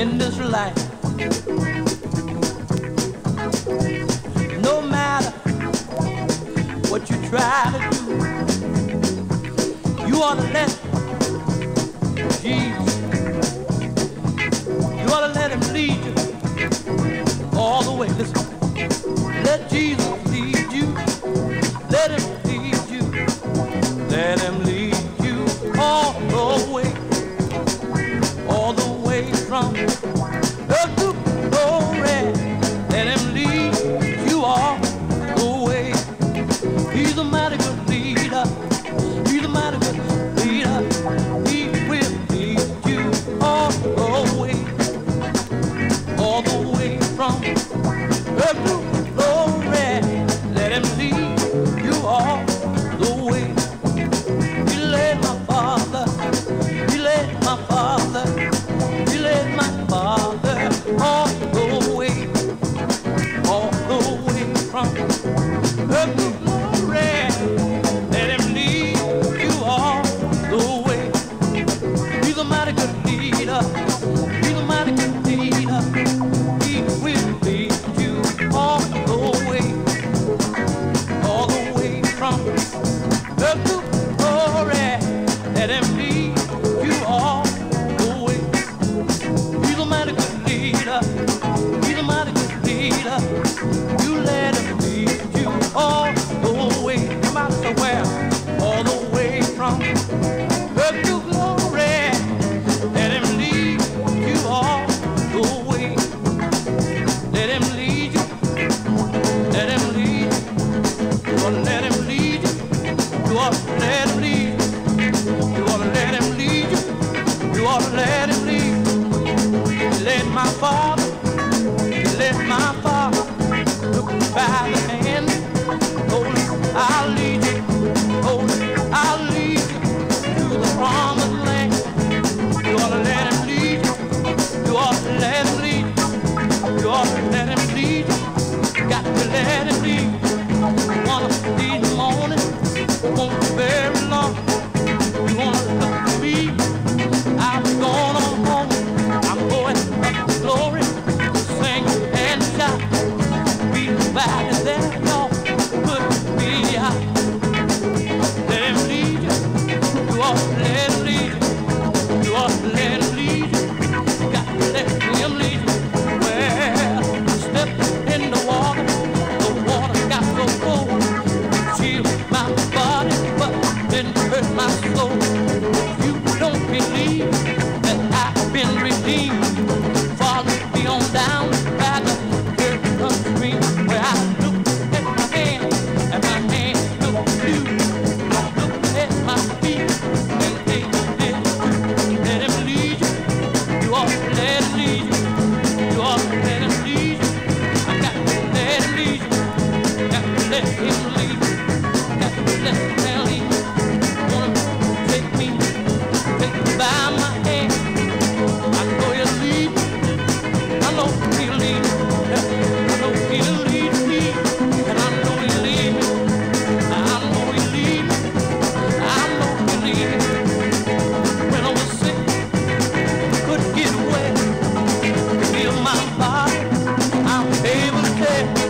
in this life. No matter what you try to do, you ought to let Jesus, you ought to let him lead you all the way. Listen, let Jesus lead you, let him lead you, let him lead you all the way from earth to glory. Let him lead you all the way. He's a mighty good leader. He's a mighty good leader. He will lead you all the way from earth to glory. Let him lead you all the way. He led my father. He led my father. He led my father all the way from earth to glory. Let him lead you all the way. He's a mighty good leader. He's a mighty good leader. He will lead you all the way from earth to glory. Let him lead you all the way. He's a mighty good leader. He's a mighty good leader. You let him lead you all the way. Come out somewhere. All the way from earth to glory. Let him lead you all the way. Let him lead you. Let him lead you. You ought to let him lead you. You ought to let him lead you. You ought to let him lead you. You ought to let him lead you. Let my father, let my father look by the hand. Hold it, I'll lead you. Hold it, I'll lead you to the promised land. You ought to let him lead you. You ought to let him lead you. You ought to let him lead you. Got to let him lead you. One of these mornings won't be very long. You wanna look to me? I'll be going on home. I'm going up to glory, sing and shout. We divided there, y'all put me out. Let him lead you. You ought to let him lead you. You ought to let him lead you. Got to let him lead you. Well, step in the water got so cold. Chill my body, but didn't hurt my soul. You don't believe that I've been redeemed. Follow me on down by the river stream, where I look at my hand and my hand look blue. I look at my feet and they did too. Let him lead you. You ought to let him lead you. You ought to let him lead you. I got to let him lead you. Got to let him lead you. Got to let him lead you. Wanna take me by my hand. I know he'll lead me. I know he'll lead me. I know he'll lead me. And I know he'll lead me. I know he'll lead me. I know he'll lead me. When I was sick, couldn't get away. Feel my body, I'm able to tell.